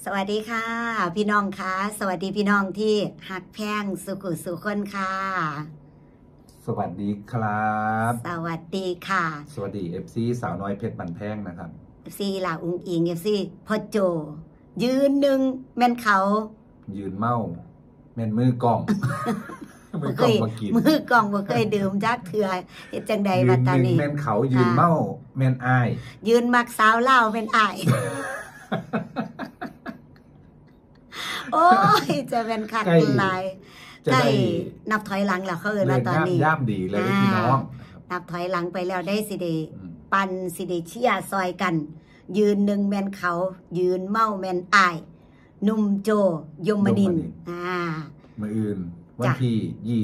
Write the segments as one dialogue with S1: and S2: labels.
S1: สวัสดีค่ะพี่น้องค่ะสวัสดีพี่น้องที่หักแพงสุขุสุขคนค่ะ
S2: สวัสดีครับ
S1: สวัสดีค่ะ
S2: สวัสดี FC สาวน้อยเพชรบันแพงนะครับ
S1: FC ล่ะอุ้งอิง FC พ่อโจยืนหนึ่งแม่นเขา
S2: ยืนเมาแม่นมือกล้อง มือกล้องมากิน
S1: มือกล้องบ่เคยดื่มจักเถื่อเฮ็ดจังใดมาตอนนี้
S2: แม่นเขายืนเมาแม่นอาย
S1: ยืนมักสาวเล่าแม่นอายโอ้ยจะเป็นคักหลายใกล้นับถอยหลังแล้วเขาเอิ้นว่าตอนนี้
S2: ย่ามดีเลยพี่น้อง
S1: นับถอยหลังไปแล้วได้สิเดปันสิเดเชียซอยกันยืนหนึ่งแม่นเขายืนเมาแม่นอายนุ่มโจยมนินทร์
S2: มื้ออื่นวันที่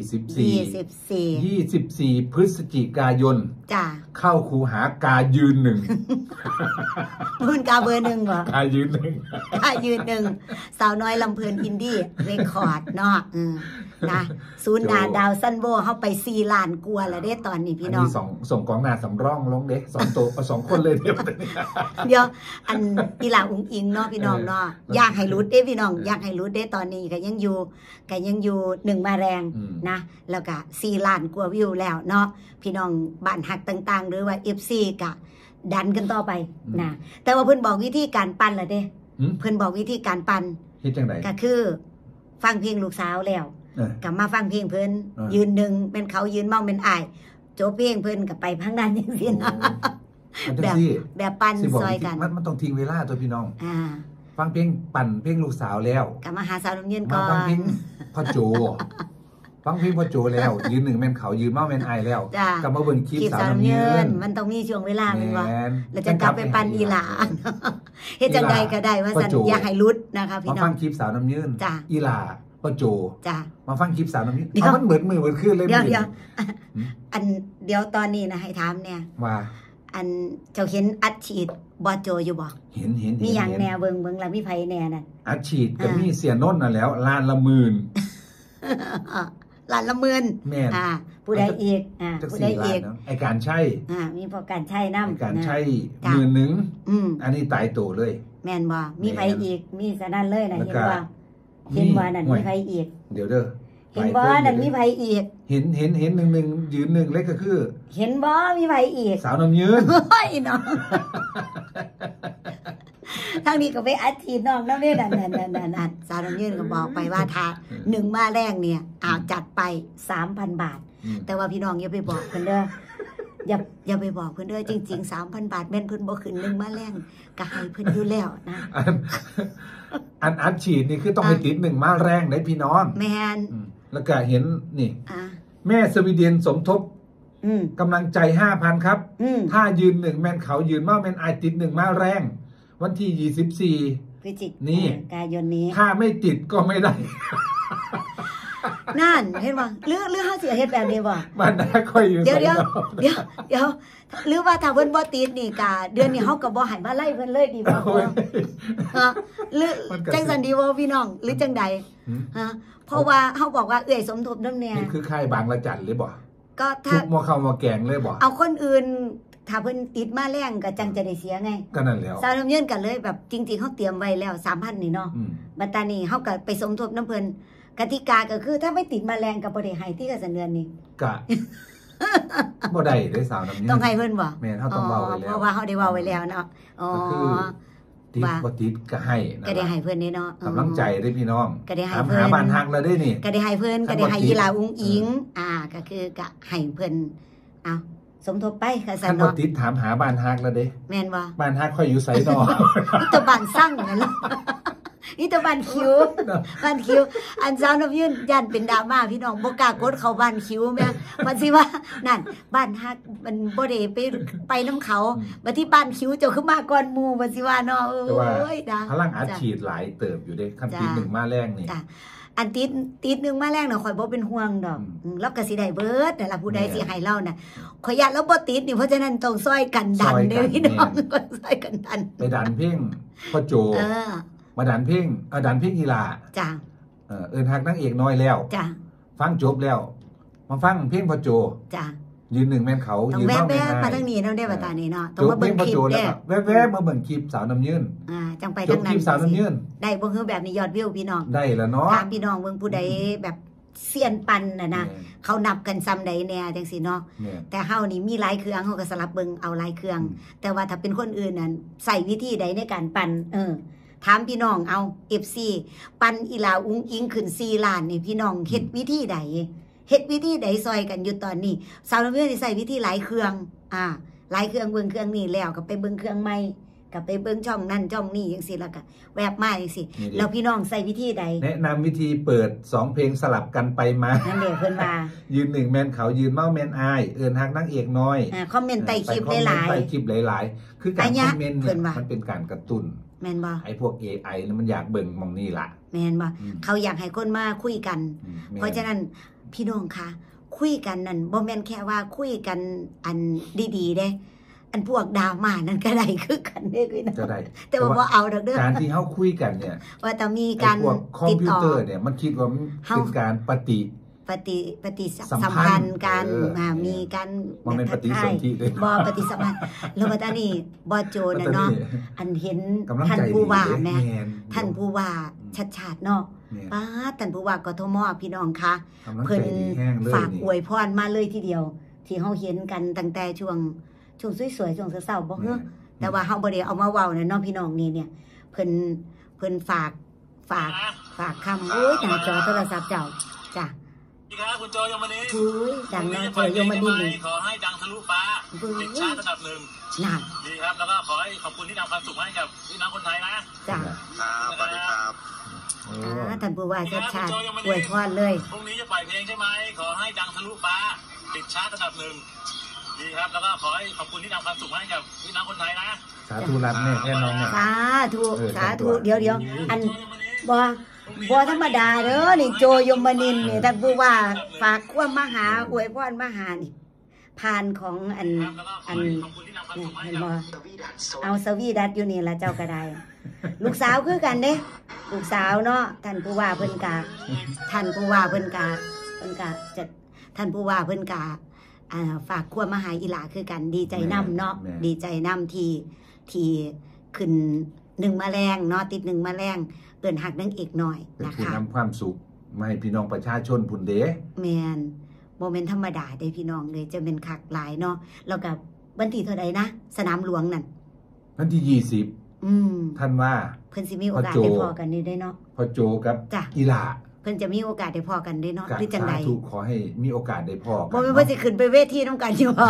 S2: 24 พฤศจิกายน
S1: จ้า
S2: เข้าคูหากายืนหนึ่ง
S1: รุ่นกาเบอร์หนึ่งเหรอก
S2: ายืนหนึ่ง
S1: กายืนหนึ่งสาวน้อยลำเพลินอินดี้เรคคอร์ดเนาะนะศูนย์ดาวซันโบเข้าไป4 ล้านกว่าแล้วเด้ตอนนี้พี่น้อง
S2: ส่งกองหน้าสำรองลงเด็ก2 ตัว2 คนเลยเ
S1: ดี๋ยวอันอีหลาอุ้งอิงเนาะพี่น้องเนาะอยากให้รุดเด้พี่น้องอยากให้รุดเด้ตอนนี้ก็ยังอยู่1มาแรงนะแล้วก็4 ล้านกว่าวิวแล้วเนาะพี่น้องบ้านฮักต่างๆหรือว่า FC ก็ดันกันต่อไปนะแต่ว่าเพิ่นบอกวิธีการปั่นล่ะเด้เพิ่นบอกวิธีการปั่น
S2: เฮ็ดจังได๋
S1: ก็คือฟังเพลงลูกสาวแล้วกลับมาฟังเพลงเพิ่นยืนหนึ่งเป็นเขายืนเมาเป็นอ้ายโจเพลงเพิ่นก็ไปพังนั้นจังซี่นะแบบปั่นซอยกัน
S2: มันต้องทิ้งเวลาตัวพี่น้องฟังเพลงปั่นเพลงลูกสาวแล้ว
S1: กลับมาหาสาวน้ำเย็นก่อน
S2: ฟังเพลงพ่อโจฟังเพลงพ่อโจแล้วยืนหนึ่งแม่นเขายืนเมาแม่นอ้ายแล้วกลับมาเบิ่งคลิปสาวน้ำเย็น
S1: มันต้องมีช่วงเวลาแม่นบ่แล้วจะกลับไปปั่นอีหลาเฮ็ดจังได๋ก็ได้ว่าซั่นอย่าให้หลุดนะคะพี่น้อง
S2: มาฟังคลิปสาวน้ำเย็นอีหลาพ่อโจ
S1: จ้ะ
S2: มาฟังคลิปสาวน้ำนี้เอามันเบิดมือเบิดขึ้นเลย
S1: เดี๋ยวตอนนี้นะให้ถามเนี่ย
S2: ว่า
S1: อันเจ้าเห็นอัดฉีดบอโจอยู่บ่
S2: เห็น
S1: มีอย่างแนวเบิ่งแล้วมีไผแน่นั่น
S2: อัดฉีดก็มีเสียโน่นน่ะแล้วล้านละหมื่น
S1: ล้านละหมื่น
S2: แม่น
S1: ผู้ใดอีกผู้ใดอีก
S2: ไอ้การใช้
S1: มีพอการใช้นำ
S2: การใช้10,000อันนี้ตายโตเลย
S1: แม่นบ่มีไผอีกมีซะนั่นเลยนะเห็นบ่เห็นว่านั่นมีไผอีก
S2: เดี๋ยวเด้อ
S1: เห็นบ่นั่นมีไผอีก
S2: เห็นหนึ่งยืนหนึ่งเล็กก็คือ
S1: เห็นบ่มีไผอีก
S2: สาวน้ำยืน
S1: โอ้ยน้องทางนี้ก็ไปอัดฉีดน้องน้ำเล่นนั่นสาวน้ำยืนก็บอกไปว่าถ้า1มาแรงเนี่ยจัดไป 3,000 บาทแต่ว่าพี่น้องอย่าไปบอกเพิ่นเด้ออย่าไปบอกเพิ่นเด้อจริงๆ 3,000 บาทแม่นเพิ่นบ่ขึ้น1มาแรงก็ให้เพิ่นอยู่แล้วนะ
S2: อัดฉีดนี่คือต้องให้ติด1มาแรงได้พี่น้อง
S1: แม่น
S2: แล้วก็เห็นนี่แม่สวีเดนสมทบกำลังใจ 5,000 ครับถ้ายืน1แม่นเขายืนมาแม่นอายติด1มาแรงวันที่24
S1: พฤศจิกายนนี้
S2: ถ้าไม่ติดก็ไม่ได้
S1: นั่นเห็นบ่หรือเฮาสิเฮ็ดแบบนี้บ่
S2: มันน่าค่อยอยู่
S1: เดี๋ยวหรือว่าถ้าเพิ่นบ่ติดนี่ก็เดือนนี้เฮาก็บ่ให้มาไล่เพิ่นเลยดีบ่หรือจังซั่นดีบ่พี่น้องหรือจังใดเพราะว่าเฮาบอกว่าเอื้อยสมทบนำแน่
S2: นี่คือค่ายบางละจันหรือบ่
S1: ก็ถ้า
S2: ทุกบ่เข้ามาแกงเลยบ่
S1: เอาคนอื่นถ้าเพิ่นติดมาแรงก็จังจะได้เสียไง
S2: ก็นั่นแล้ว
S1: สาวน้ำเย็นกันเลยแบบจริงๆเฮาเตรียมไว้แล้ว 3,000 นี่เนาะบัดตานี้เฮาก็ไปสมทบนำเพิ่นกติกาก็คือถ้าไม่ติดมาแรงกับบ่ได้ให้ที่กระสันเดือนนี้
S2: กะบ่ได้ได้สาวน้ำเย็น
S1: ต้องให้เพิ่นบ่
S2: แม่นเฮาต้องเว้าไว้แล้ว
S1: เพราะว่าเฮาได้เว้าไว้แล้วเนาะ
S2: ก็คือติดบ่ติดก็ให้
S1: ก็ได้ให้เพิ่นนี่เนาะ
S2: กำลังใจได้พี่น้อง
S1: ก็ได้ให้เพิ่น
S2: หาบ้านฮักแล้วได้นี่
S1: ก็ได้ให้เพิ่นก็ได้ให้อีหลาอุ้งอิงก็คือก็ให้เพิ่นเอาสมทบไปค่ะซั่นเนาะ
S2: บ่ติดถามหาบ้านฮักแล้วเด้
S1: แม่นบ่
S2: บ้านฮักค่อยอยู่ไสเนาะ
S1: นี่ตะบ้านสั่งนั่นล่ะนี่ตะบ้านคิวอันสาวน้ำยืนยันเป็นดราม่าพี่น้องบ่กล้ากดเข้าบ้านคิวแม่มันสิว่านั่นบ้านฮักมันบ่ได้ไปน้ำเขาบัดที่บ้านคิวเจ้าคือมาก่อนหมู่มันสิว่าเนาะ
S2: โอ้ยพลังอัดฉีดหลายเติบอยู่เด้คันติด1มาแรงนี่
S1: อันติด1มาแรงน่ะข่อยบ่เป็นห่วงดอกแล้วก็สิได้เบิดนั่นล่ะผู้ใดสิให้เราน่ะข่อยอยากเราบ่ติดนี่เพราะฉะนั้นต้องซอยกันดันเด้อพี่น้องซอยกันดัน
S2: ไปดันเพลงพ่อโจมาดันเพลงอีหลา
S1: จ้ะ
S2: ฮักนางเอกน้อยแล้ว
S1: จ้ะ
S2: ฟังจบแล้วมาฟังเพลงพ่อโจ
S1: จ้ะ
S2: ยืนหนึ่งแม่นเขา
S1: ยืนนอกแม่นายมาทั้งนี้ต้องได้บัตานี้เนาะต้องมาเบิ่งคลิปเด้
S2: แวบๆมาเบิ่งคลิปสาวน้ำยืน
S1: จังไปทางนั้น
S2: คลิปสาวน้ำยืน
S1: ได้บ่คือแบบนี้ยอดวิวพี่น้อง
S2: ได้แล้วเนาะ
S1: ถามพี่น้องเบิ่งผู้ใดแบบเซียนปันนะเขานับกันซ้ำใดแน่จังซี่เนาะแต่เฮานี่มีหลายเครื่องเฮาก็สลับเบิ่งเอาหลายเครื่องแต่ว่าถ้าเป็นคนอื่นนั้นใส่วิธีใดในการปั่นถามพี่น้องเอา FC ปั่นอีหลาอุ้งอิงขึ้น4ล้านนี่พี่น้องเฮ็ดวิธีใดเฮ็ดวิธีใดซอยกันอยู่ตอนนี้สาวน้ำเพื่อนใส่วิธีหลายเครื่องหลายเครื่องเบิ่งเครื่องนี้แล้วก็ไปเบิ่งเครื่องใหม่ก็ไปเบิ่งช่องนั่นช่องนี้จังซี่แล้วก็แวบมาจังซี่แล้วพี่น้องใส่วิธีใด
S2: แนะนำวิธีเปิด2เพลงสลับกันไปมา
S1: นั่นเด้เพิ่นว่า
S2: ยืนหนึ่งแม่นเขายืนเมาแม่นอายเอิ้นฮักนางเอกน้อย
S1: คอมเมนต์ใต้คลิปหลายๆ
S2: ใต้คลิปหลายๆคือการคอมเมนต์เนี่ยมันเป็นการกระตุ้น
S1: แม่นบ่
S2: ไอ้พวก AI แล้วมันอยากเบิ่งมองนี่ล่ะ
S1: แม่นบ่เขาอยากให้คนมาคุยกันเพราะฉะนั้นพี่น้องคะคุยกันนั่นบ่แม่นแค่ว่าคุยกันอันดีๆเด้อันพวกดราม่านั่นก็ได้คือกันเด้คือนะแต่ว่าบ่เอาดอกเด้อ
S2: การที่เฮาคุยกันเนี่ย
S1: ว่าต้องมีการ
S2: พวกคอมพิวเตอร์เนี่ยมันคิดว่าเป็นการปฏิ
S1: สัมพันธ์กันมีการ
S2: บ่แม่นปฏิสนธิเด้
S1: บ่ปฏิสัมพันธ์แล้วว่าตอนนี้บ่โจน่ะเนาะอันเห็นท่านผู้ว่าแม่ท่านผู้ว่าชัดๆเนาะป้าท่านผู้ว่ากทมพี่น้องคะเพิ่นฝากอวยพรมาเลยทีเดียวที่เฮาเห็นกันตั้งแต่ช่วงสวยๆช่วงเช้าๆบ่เฮ้อแต่ว่าเฮาบ่ได้เอามาเว้าน่ะเนาะพี่น้องนี่เนี่ยเพิ่นฝากคำโอ้ยหน้าจอโทรศัพท์เจ้าจ้ะ
S3: ครับคุณโจยมนิน
S1: ดังนะโจยมนิน
S3: ขอให้ดังทะลุฟ้าติดชาติระดับ1
S1: นั่น
S3: ดีครับแล้วก็ขอให้ขอบคุณที่นำความสุขให้กับพี่น้องคนไทยนะ
S1: จ้ะ
S3: สวัสดีครับ
S1: ท่านผู้ว่าชาติอวยพรเลย
S3: พรุ่งนี้จะปล่อยเพลงใช่ไหมขอให้ดังทะลุฟ้าติดชาติระดับ1ดีครับแล้วก็ขอให้ขอบคุณที่นำความสุขให้กับพี่น้องคนไทยนะ
S2: สาธุรับแม่แค่น้องเนี่ย
S1: สาธุเดี๋ยวอันบ่ธรรมดาเด้อนี่โจยมนินนี่ท่านผู้ว่าฝากความมหาอวยพรมหานี่ผ่านของอันเห็นบ่เอาสวีดัตอยู่นี่ล่ะเจ้าก็ได้ลูกสาวคือกันเด้ลูกสาวเนาะท่านผู้ว่าเพิ่นกะท่านผู้ว่าเพิ่นกะจะท่านผู้ว่าเพิ่นกะฝากความมหาอีหลาคือกันดีใจนำเนาะดีใจนำที่ขึ้น1 แมลงเนาะติด1 แมลงเอิ้นฮักนางเอกน้อยนะคะ
S2: นำความสุขมาให้พี่น้องประชาชนพุ่นเด้
S1: แม่นบ่แม่นธรรมดาเด้พี่น้องเลยจะเป็นคักหลายเนาะแล้วก็วันที่เท่าใดนะสนามหลวงนั่น
S2: วันที่20ท่านว่า
S1: เพิ่นสิมีโอกาสได้พอกันนี่ได้เนาะ
S2: พ่อโจกับอีหลา
S1: เพิ่นจะมีโอกาสได้พอกันได้เนาะหรือจังได๋
S2: ถูกขอให้มีโอกาสได้พอกัน
S1: บ่แม่นว่าสิขึ้นไปเวทีนำกันอยู่บ่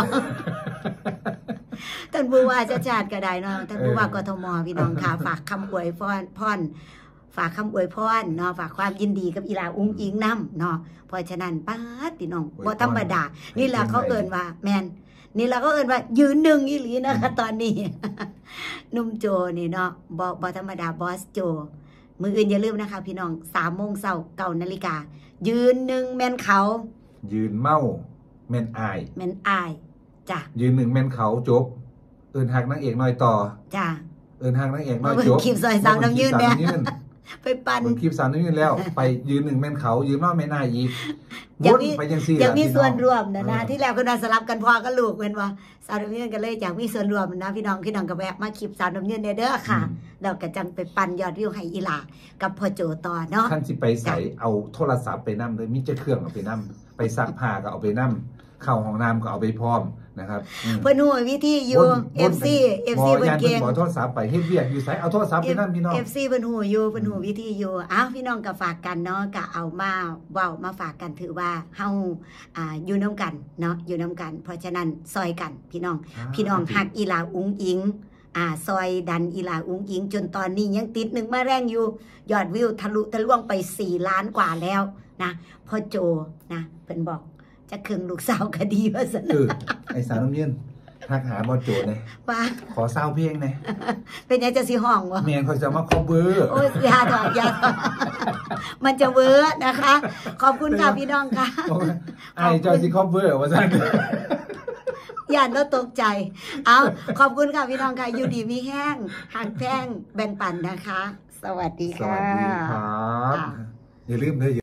S1: ท่านผู้ว่าชาติก็ได้เนาะท่านผู้ว่ากทมพี่น้องค่ะฝากคำอวยพรฝากคำอวยพรเนาะฝากความยินดีกับอีหลาอุ้งอิงนำเนาะเพราะฉะนั้นป้าพี่น้องบ่ธรรมดานี่แหละเขาเอิ้นว่าแม่นนี่แหละเขาเอิ้นว่ายืน1อีหลีนะคะตอนนี้หนุ่มโจนี่เนาะบ่ธรรมดาบอสโจมื้ออื่นอย่าลืมนะคะพี่น้อง3 โมงเช้า9 นาฬิกายืน1แม่นเขา
S2: ยืนเมาแม่นอาย
S1: จ้ะ
S2: ยืน1แม่นเขาจบเอิ้นฮักนางเอกน้อยต่อ
S1: จ้ะ
S2: เอิ้นฮักนางเอกน้อยจบ
S1: คลิปซอยสาวน้ำยืนเนี่ยไปปั่น
S2: คลิปสาวน้ำยืนแล้วไปยืน1แม่นเขายืนเมาแม่นอายอีก
S1: วนไปจังซี่ยังมีส่วนร่วมนะที่แล้วก็น่าสลับกันพ่อกับลูกแม่นบ่สาวน้ำยืนกันเลยอยากมีส่วนร่วมนะพี่น้องก็แวะมาคลิปสาวน้ำยืนเด้อค่ะแล้วก็จังไปปั่นยอดวิวให้อีหลากับพ่อโจต่อเนาะ
S2: ท่านสิไปใส่เอาโทรศัพท์ไปนำเลยมีจะเครื่องเอาไปนำไปซักผ้าก็เอาไปนำเข้าห้องน้ำก็เอาไปพร้อมนะครับ
S1: เพิ่นฮู้วิธีอยู่ FC เพิ่นเก่ง
S2: บ่โทรศัพท์ไปเฮ็ดเวียกอยู่ไสเอาโทรศัพท์ไปนำพี่น้อง
S1: FC เพิ่นฮู้อยู่เพิ่นฮู้วิธีอยู่อ้าวพี่น้องก็ฝากกันเนาะก็เอามาเว้ามาฝากกันถือว่าเฮาอยู่นำกันเนาะอยู่นำกันเพราะฉะนั้นซอยกันพี่น้องฮักอีหลาอุ้งอิงซอยดันอีหลาอุ้งอิงจนตอนนี้ยังติด1 มาแรงอยู่ยอดวิวทะลุทะลวงไป4 ล้านกว่าแล้วนะพ่อโจนะเพิ่นบอกจะคึงลูกสาวก็ดีว่าซั่น
S2: ไอ้สาวน้ำยืนทักหาบ่โจเนี่ย
S1: ว่า
S2: ขอซาวเพลงหน่อย
S1: เป็นยังจะสิห้องบ่
S2: แม่นเขาจะมาคอเวอร์
S1: โอ้ยอย่าดอกมันจะเวอร์นะคะขอบคุณค่ะพี่น้องค่ะ
S2: ไอ้เจ้าสิคอเวอร์ว่าซั่น
S1: อย่าโนตกใจเอาขอบคุณค่ะพี่น้องค่ะอยู่ดีมีแห้งหักแพงแบ่งปันนะคะสวัสดีค่ะ
S2: สวัสดีครับอย่าลืมเด้อ